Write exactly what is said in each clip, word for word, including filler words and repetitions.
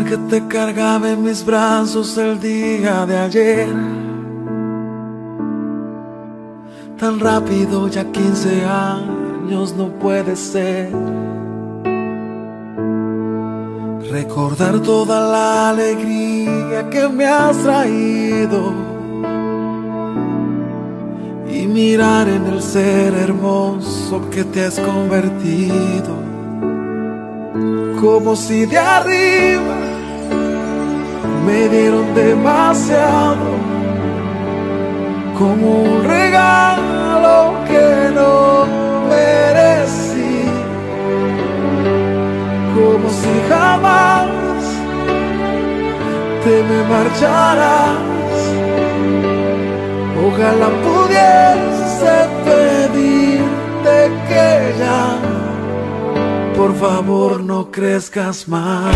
que te cargaba en mis brazos el día de ayer. Tan rápido, ya quince años no puede ser. Recordar toda la alegría que me has traído y mirar en el ser hermoso que te has convertido. Como si de arriba me dieron demasiado, como un regalo que no merecí, como si jamás te me marcharas. Ojalá pudiese pedirte que ya, por favor, no crezcas más.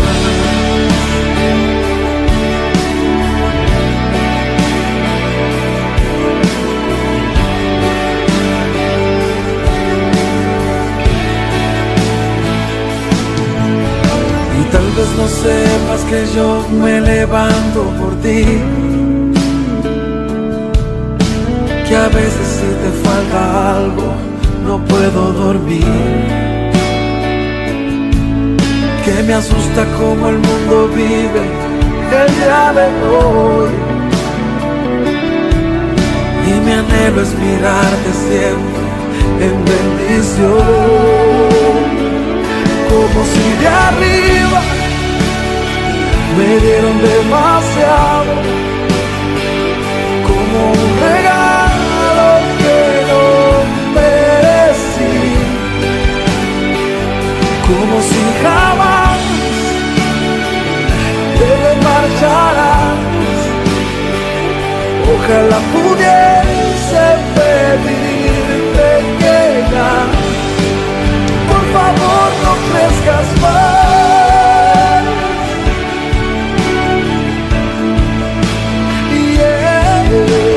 Y tal vez no sepas que yo me levanto por ti, que a veces si te falta algo no puedo dormir, que me asusta cómo el mundo vive el día de hoy, y mi anhelo es mirarte siempre en bendición. Como si de arriba me dieron demasiado, como un regalo que no merecí, como si jamás te me marcharas. Ojalá pudiese pedirte que ya, por favor, no crezcas más. Yeah.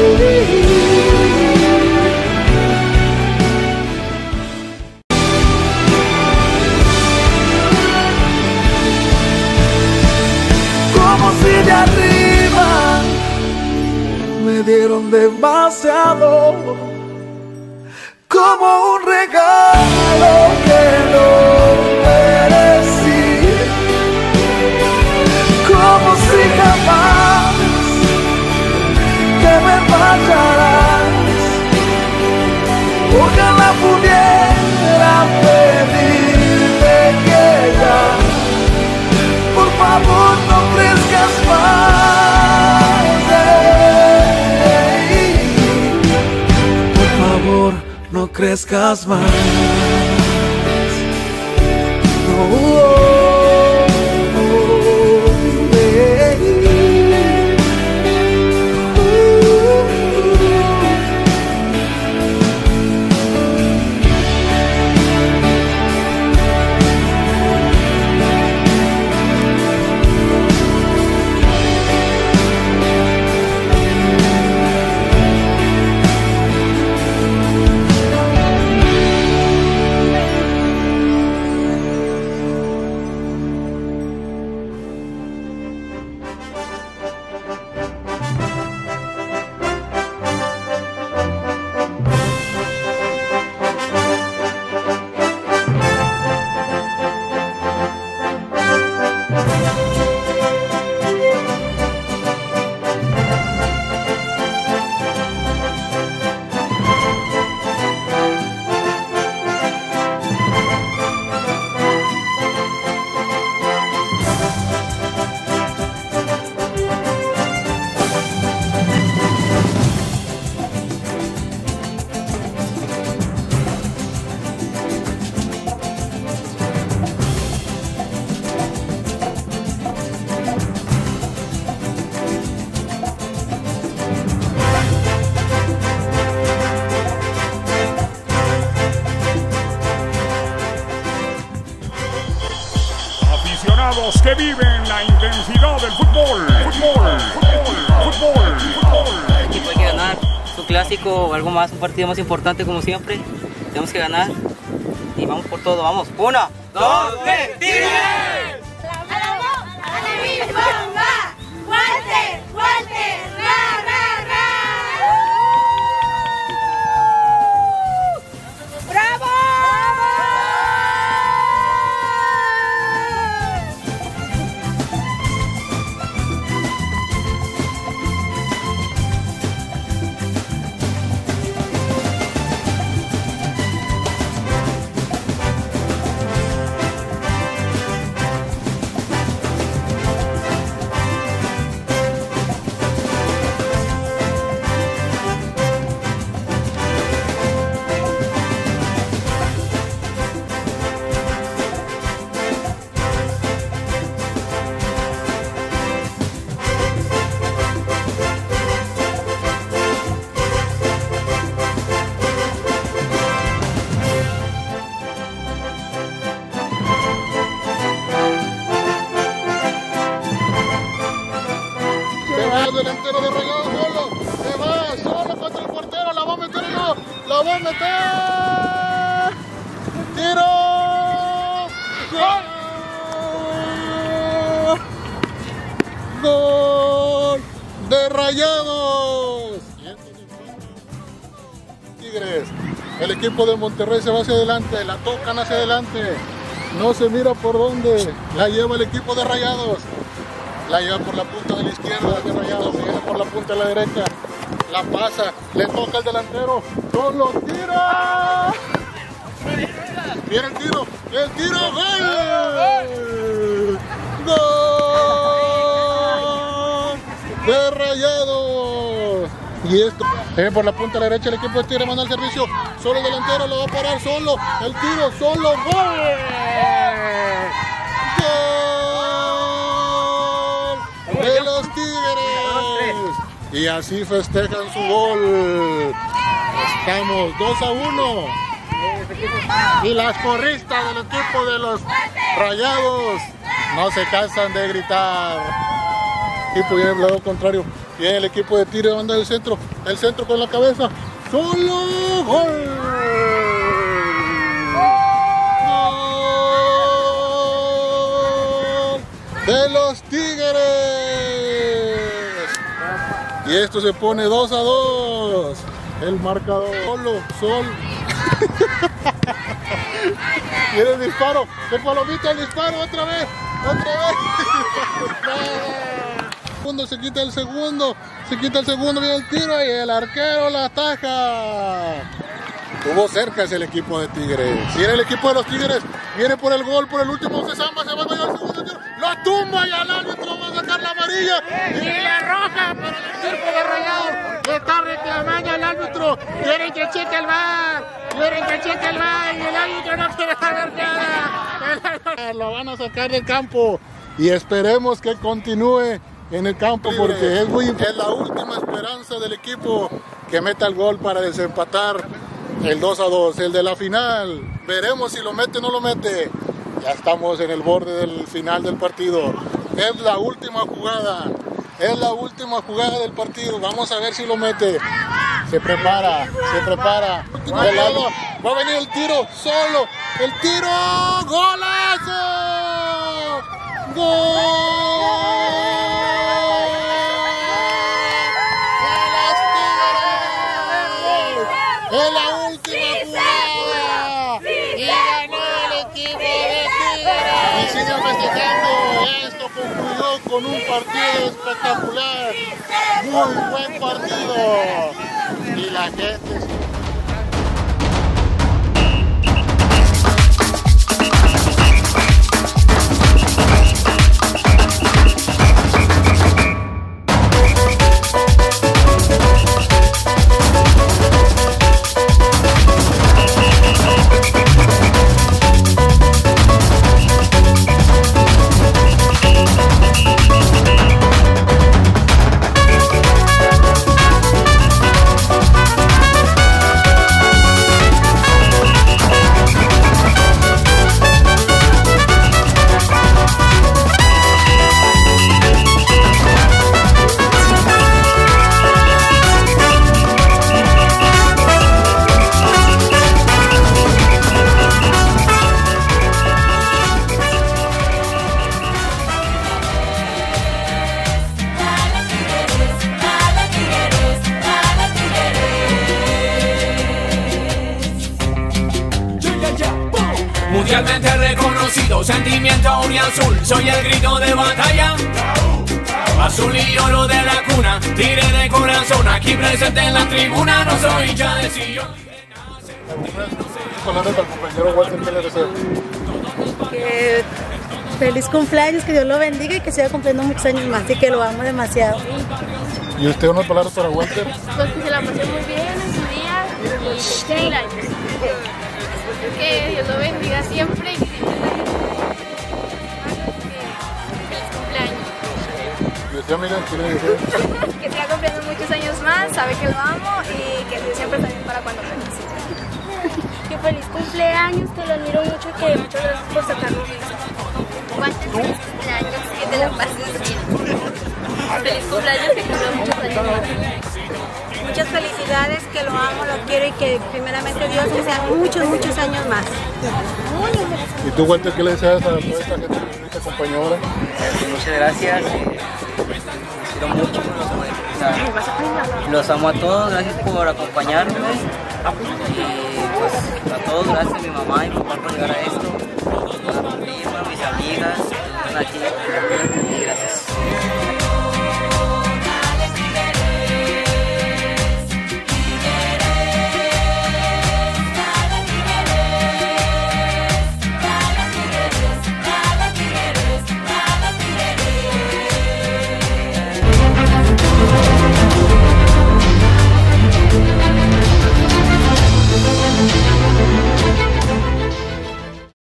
Como si de arriba me dieron demasiado, como un regalo que no merecí, como si jamás te me fallarás. Ojalá pudiera pedirte que ya, por favor, no crezcas más. Por favor, no crezcas más. No. Que viven la intensidad del fútbol, fútbol, fútbol, fútbol, fútbol. El equipo hay que ganar, es un clásico o algo más, un partido más importante como siempre. Tenemos que ganar y vamos por todo, vamos. Uno, dos, tres, ¡Tigres! ¡Arriba! ¡Walter! ¡Walter! ¡Ra, ra, ra! ¡Bravo! Delantero de Rayados solo, se va solo contra el portero, la va a meter o no, la va a meter, tiro, gol, gol de Rayados. Tigres, el equipo de Monterrey se va hacia adelante, la tocan hacia adelante, no se mira por dónde, la lleva el equipo de Rayados. La lleva por la punta de la izquierda de Rayados, viene por la punta de la derecha, la pasa, le toca al delantero, solo tira. Viene el tiro, el tiro, gol. Gol de Rayados. Y esto, viene por la punta de la derecha el equipo de Tigre, manda el servicio, solo el delantero lo va a parar, solo, el tiro, solo, gol. De los Tigres, y así festejan su gol. Estamos dos a uno y las porristas del equipo de los Rayados no se cansan de gritar. El equipo viene del lado contrario, viene el equipo de Tigres, manda el centro, el centro con la cabeza, solo, gol. De los Tigres. Y esto se pone dos a dos. El marcador. Solo, sol. Viene el disparo. De Palomita el disparo otra vez. Otra vez. Segundo, se quita el segundo. Se quita el segundo. Viene el tiro y el arquero la ataja. Estuvo cerca es el equipo de Tigres. Viene el equipo de los Tigres. Viene por el gol, por el último se zamba, se va a ir al segundo tiro. Lo tumba y al árbitro va a sacar la amarilla. Y la roja para el equipo de Rayados. Le está reclamando al árbitro. Quieren que cheque el V A R. Quieren que cheque el V A R. Y el árbitro no quiere saber nada. Lo van a sacar del campo. Y esperemos que continúe en el campo porque es, muy, es la última esperanza del equipo que meta el gol para desempatar. El dos a dos, el de la final, veremos si lo mete o no lo mete. Ya estamos en el borde del final del partido. Es la última jugada, es la última jugada del partido. Vamos a ver si lo mete. Se prepara, se prepara. De lado, va a venir el tiro, solo. El tiro, golazo. Gol. Es la última jugada y ganó el equipo de Tigres. Y sigue festejando. Esto concluyó con un partido espectacular. Muy buen partido. Y la gente... mundialmente reconocido, sentimiento uniazul, soy el grito de batalla. Azul y oro de la cuna, tigre de corazón, aquí presente en la tribuna, no soy hincha de sillón. Hablando del compañero Walter, ¿qué le desea? Que feliz cumpleaños, que Dios lo bendiga y que siga cumpliendo muchos años más y que lo amo demasiado. ¿Y usted unas palabras para Walter? Pues que se la pasé muy bien en su día y que mil años. Que Dios lo bendiga siempre y que siempre feliz cumpleaños. ¿Y usted, amiga, qué le desea? Que siga cumpliendo muchos años más, sabe que lo amo y que Dios siempre está bien para cuando lo necesite. Que feliz cumpleaños, que lo admiro mucho y que muchas gracias por sacarlo bien. Walter, feliz cumpleaños, que te la pases bien. Feliz cumpleaños, que cumpla muchos años más. Muchas felicidades, que lo amo, lo quiero y que primeramente Dios que sean muchos, muchos años más. ¿Y tú, Walter, qué le deseas a toda esta gente que nos acompañó? Muchas gracias. Los quiero mucho. Los, los amo a todos. Gracias por acompañarme. Y pues a todos, gracias a mi mamá y mi papá por llegar a esto. A mi prima, a mis amigas, a ti.